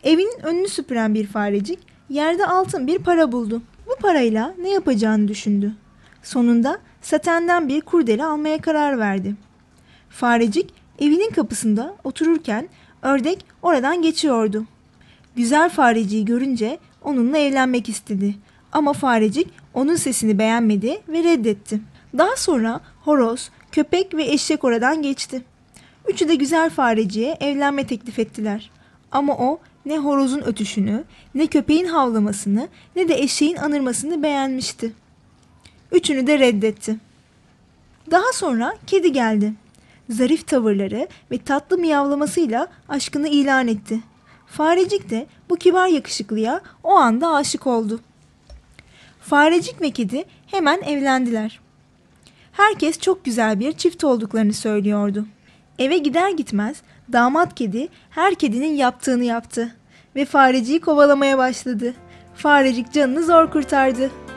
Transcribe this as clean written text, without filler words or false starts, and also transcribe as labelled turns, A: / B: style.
A: Evinin önünü süpüren bir farecik yerde altın bir para buldu. Bu parayla ne yapacağını düşündü. Sonunda satenden bir kurdele almaya karar verdi. Farecik evinin kapısında otururken ördek oradan geçiyordu. Güzel fareciyi görünce onunla evlenmek istedi. Ama farecik onun sesini beğenmedi ve reddetti. Daha sonra horoz, köpek ve eşek oradan geçti. Üçü de güzel fareciye evlenme teklif ettiler. Ama o ne horozun ötüşünü, ne köpeğin havlamasını, ne de eşeğin anırmasını beğenmişti. Üçünü de reddetti. Daha sonra kedi geldi. Zarif tavırları ve tatlı miyavlamasıyla aşkını ilan etti. Farecik de bu kibar yakışıklıya o anda aşık oldu. Farecik ve kedi hemen evlendiler. Herkes çok güzel bir çift olduklarını söylüyordu. Eve gider gitmez damat kedi her kedinin yaptığını yaptı ve fareciyi kovalamaya başladı. Farecik canını zor kurtardı.